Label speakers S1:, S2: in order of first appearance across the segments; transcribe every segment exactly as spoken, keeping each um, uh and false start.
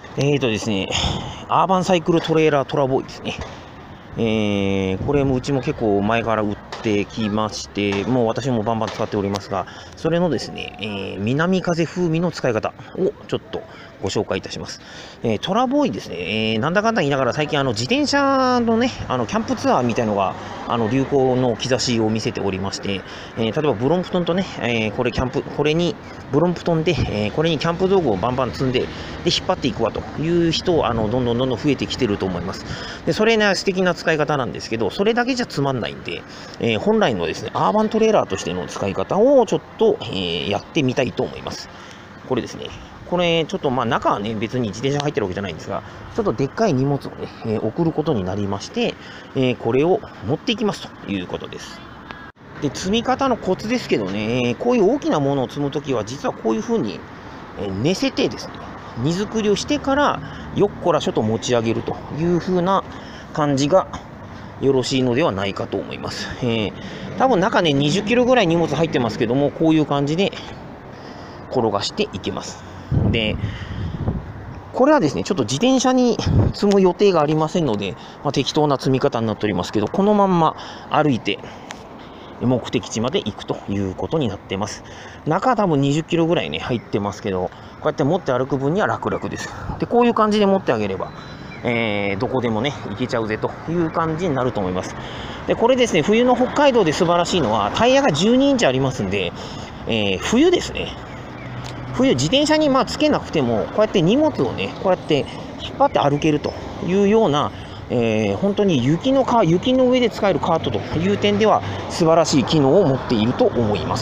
S1: えーとですね、アーバンサイクルトレーラートラボーイですね。えー、これもうちも結構前から売ってきまして、もう私もバンバン使っておりますが、それのですね、えー、南風風味の使い方をちょっとご紹介いたします。えー、トラボーイですね、えー、なんだかんだ言いながら最近あの自転車のね、あのキャンプツアーみたいのがあの流行の兆しを見せておりまして、えー、例えばブロンプトンとね、えー、これキャンプ、これにブロンプトンで、えー、これにキャンプ道具をバンバン積んで、で引っ張っていくわという人、あのどんどんどんどん増えてきてると思います。で、それね、素敵な使い方なんですけど、それだけじゃつまんないんで、えー、本来のですね、アーバントレーラーとしての使い方をちょっと、えー、やってみたいと思います。これですね。これ、ちょっとまあ中はね、別に自転車入ってるわけじゃないんですが、ちょっとでっかい荷物をね、えー、送ることになりまして、えー、これを持っていきますということです。で、積み方のコツですけどね、こういう大きなものを積むときは、実はこういうふうに寝せてですね、荷造りをしてから、よっこらしょと持ち上げるというふうな感じがよろしいのではないかと思います。えー、多分中ね、にじゅっキロぐらい荷物入ってますけども、こういう感じで転がしていけます。で、これはですね、ちょっと自転車に積む予定がありませんので、まあ、適当な積み方になっておりますけど、このまんま歩いて目的地まで行くということになっています。中は多分にじゅっキロぐらいね、入ってますけど、こうやって持って歩く分には楽々です。で、こういう感じで持ってあげれば、えー、どこでもね、行けちゃうぜという感じになると思います。で、これですね、冬の北海道で素晴らしいのは、タイヤがじゅうにインチありますんで、えー、冬ですね、冬、自転車にまあつけなくても、こうやって荷物をね、こうやって引っ張って歩けるというような、えー、本当に雪のカ雪の上で使えるカートという点では、素晴らしい機能を持っていると思います。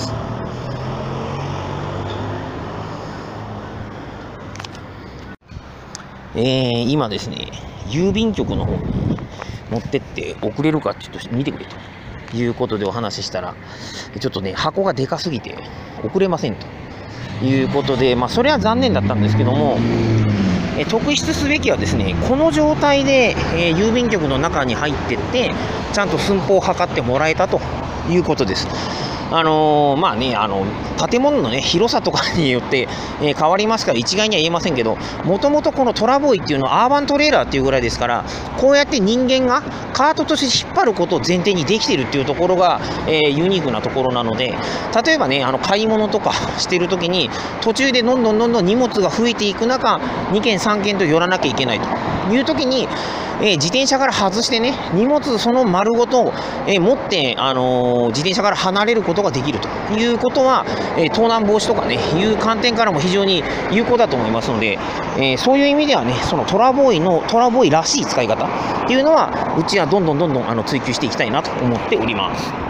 S1: えー、今ですね、郵便局の方に持ってって送れるかちょっと見てくれということでお話ししたら、ちょっとね、箱がでかすぎて送れませんということで、まあ、それは残念だったんですけども、え特筆すべきはですね、この状態で、えー、郵便局の中に入ってって、ちゃんと寸法を測ってもらえたということです。あのー、まあね、あの建物のね、広さとかによって、えー、変わりますから一概には言えませんけど、もともとこのトラボーイっていうのはアーバントレーラーっていうぐらいですから、こうやって人間がカートとして引っ張ることを前提にできているっていうところが、えー、ユニークなところなので、例えばね、あの買い物とかしてるときに、途中でどんどんどんどん荷物が増えていく中、にけんさんけんと寄らなきゃいけないというときに、えー、自転車から外してね、荷物その丸ごと、えー、持って、あのー、自転車から離れることができるということは、えー、盗難防止とかね、いう観点からも非常に有効だと思いますので、えー、そういう意味ではね、そのトラボーイの、トラボーイらしい使い方っていうのは、うちはどんどんどんどんあの追求していきたいなと思っております。